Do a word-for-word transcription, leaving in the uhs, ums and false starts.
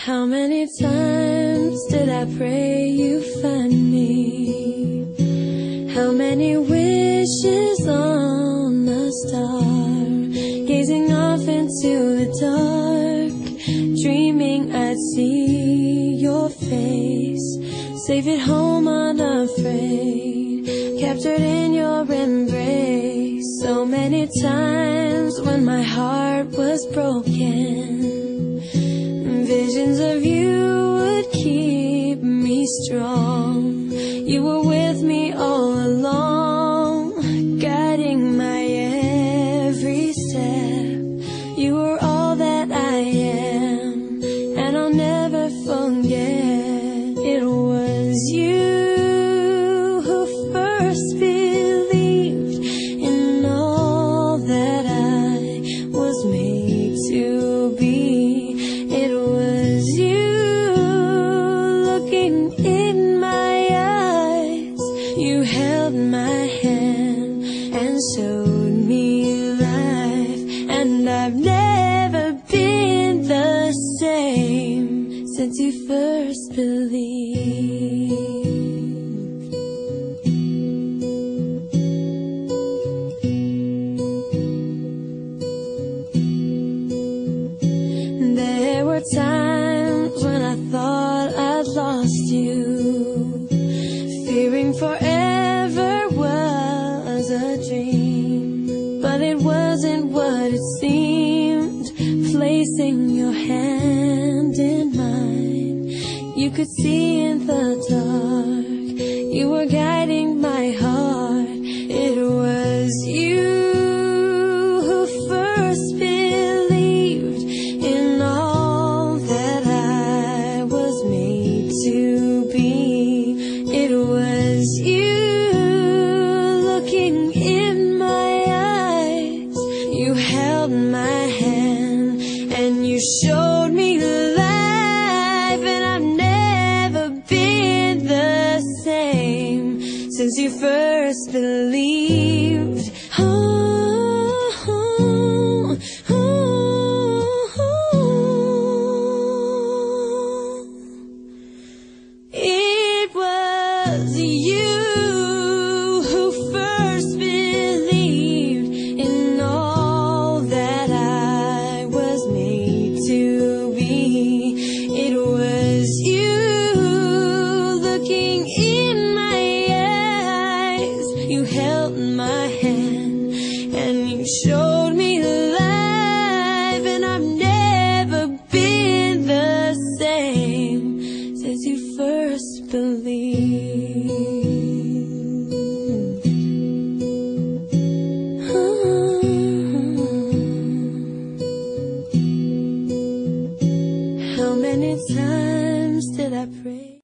How many times did I pray you find me? How many wishes on a star, gazing off into the dark, dreaming I'd see your face, safe at home unafraid, captured in your embrace. So many times when my heart was broken, visions of you would keep me strong. You were with me all along, guiding my every step. You were all that I am, and I'll never forget. It was you who first believed in all that I was made to be. It was you looking in my eyes. You held my hand and showed me life, and I've never been the same since you first believed. There were times when I thought I'd lost you, fearing forever was a dream, but it wasn't what it seemed. Placing your hand in mine, you could see in the dark. You were guiding my heart. It was you who first believed in all that I was made to be. It was you looking in my eyes. You held my hand and you showed me life, and I've never been the same since you first believed. Oh, oh, oh, oh. It was you who first believed in all that I was made to be. It was you looking in my eyes. You held my hand and you showed me life, and I've never been the same since you first believed. How many times did I pray?